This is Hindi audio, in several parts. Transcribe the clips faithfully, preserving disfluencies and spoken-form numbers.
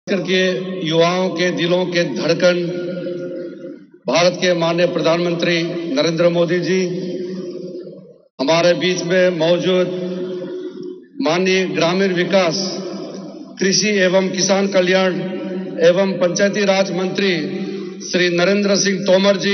के युवाओं के दिलों के धड़कन भारत के माननीय प्रधानमंत्री नरेंद्र मोदी जी, हमारे बीच में मौजूद माननीय ग्रामीण विकास, कृषि एवं किसान कल्याण एवं पंचायती राज मंत्री श्री नरेंद्र सिंह तोमर जी,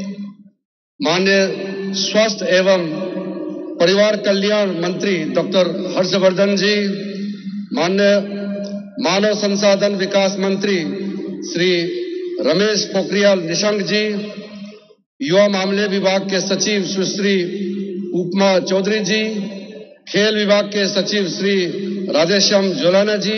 माननीय स्वास्थ्य एवं परिवार कल्याण मंत्री डॉक्टर हर्षवर्धन जी, माननीय मानव संसाधन विकास मंत्री श्री रमेश पोखरियाल निशंक जी, युवा मामले विभाग के सचिव सुश्री उपमा चौधरी जी, खेल विभाग के सचिव श्री राधेश्याम जोलाना जी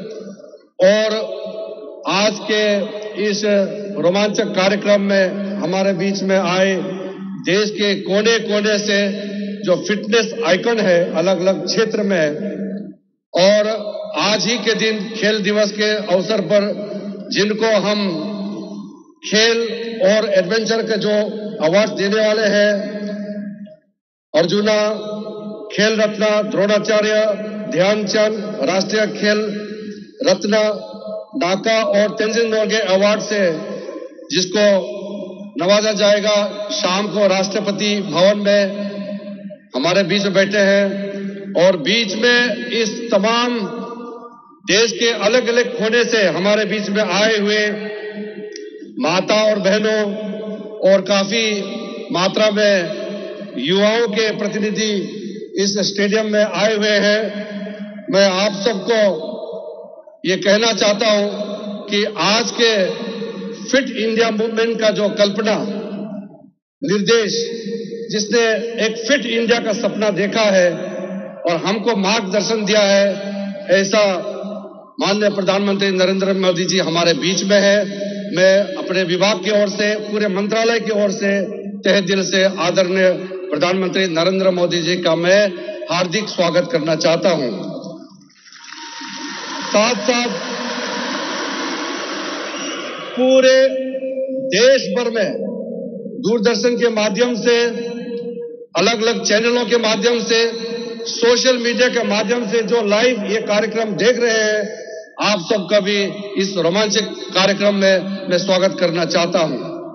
और आज के इस रोमांचक कार्यक्रम में हमारे बीच में आए देश के कोने कोने से जो फिटनेस आइकन है अलग अलग क्षेत्र में, और आज ही के दिन खेल दिवस के अवसर पर जिनको हम खेल और एडवेंचर के जो अवार्ड देने वाले हैं, अर्जुना, खेल रत्न द्रोणाचार्य, ध्यानचंद, राष्ट्रीय खेल रत्न नाका और तेंजिन नोर्गे अवार्ड से जिसको नवाजा जाएगा, शाम को राष्ट्रपति भवन में हमारे बीच में बैठे हैं और बीच में इस तमाम देश के अलग अलग कोने से हमारे बीच में आए हुए माता और बहनों और काफी मात्रा में युवाओं के प्रतिनिधि इस स्टेडियम में आए हुए हैं। मैं आप सबको ये कहना चाहता हूं कि आज के फिट इंडिया मूवमेंट का जो कल्पना निर्देश, जिसने एक फिट इंडिया का सपना देखा है और हमको मार्गदर्शन दिया है, ऐसा माननीय प्रधानमंत्री नरेंद्र मोदी जी हमारे बीच में है। मैं अपने विभाग की ओर से, पूरे मंत्रालय की ओर से तहे दिल से आदरणीय प्रधानमंत्री नरेंद्र मोदी जी का मैं हार्दिक स्वागत करना चाहता हूं। साथ साथ पूरे देश भर में दूरदर्शन के माध्यम से, अलग अलग चैनलों के माध्यम से, सोशल मीडिया के माध्यम से जो लाइव ये कार्यक्रम देख रहे हैं, आप सबका भी इस रोमांचक कार्यक्रम में मैं स्वागत करना चाहता हूं।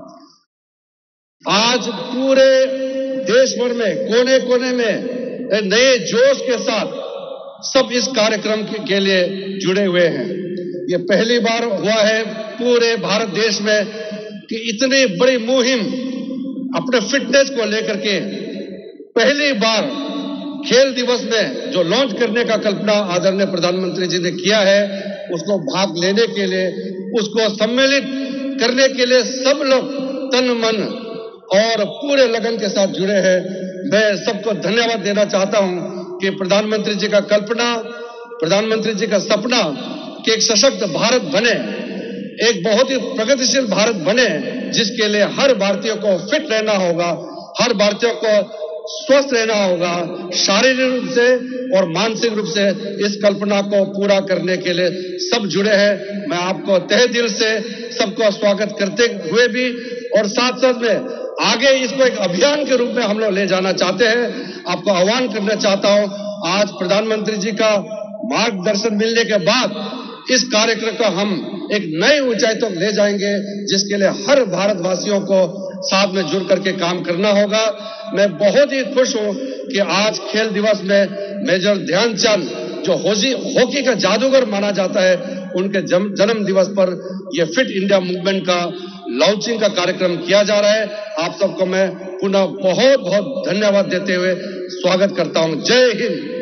आज पूरे देश भर में कोने कोने में नए जोश के साथ सब इस कार्यक्रम के लिए जुड़े हुए हैं। ये पहली बार हुआ है पूरे भारत देश में कि इतनी बड़ी मुहिम अपने फिटनेस को लेकर के पहली बार खेल दिवस में जो लॉन्च करने का कल्पना आदरणीय प्रधानमंत्री जी ने किया है, उसको भाग लेने के लिए, उसको सम्मिलित करने के लिए सब लोग तन मन और पूरे लगन के साथ जुड़े हैं। मैं सबको धन्यवाद देना चाहता हूं कि प्रधानमंत्री जी का कल्पना, प्रधानमंत्री जी का सपना कि एक सशक्त भारत बने, एक बहुत ही प्रगतिशील भारत बने, जिसके लिए हर भारतीय को फिट रहना होगा, हर भारतीय को स्वस्थ रहना होगा, शारीरिक रूप से और मानसिक रूप से। इस कल्पना को पूरा करने के लिए सब जुड़े हैं। मैं आपको तहे दिल से सबको स्वागत करते हुए भी और साथ साथ में आगे इसको एक अभियान के रूप में हम लोग ले जाना चाहते हैं। आपको आह्वान करना चाहता हूं, आज प्रधानमंत्री जी का मार्गदर्शन मिलने के बाद इस कार्यक्रम को हम एक नई ऊंचाई तक तो ले जाएंगे, जिसके लिए हर भारतवासियों को साथ में जुड़ करके काम करना होगा। मैं बहुत ही खुश हूं कि आज खेल दिवस में मेजर ध्यानचंद, जो हॉकी का जादूगर माना जाता है, उनके जन्म दिवस पर यह फिट इंडिया मूवमेंट का लॉन्चिंग का कार्यक्रम किया जा रहा है। आप सबको मैं पुनः बहुत बहुत धन्यवाद देते हुए स्वागत करता हूं। जय हिंद।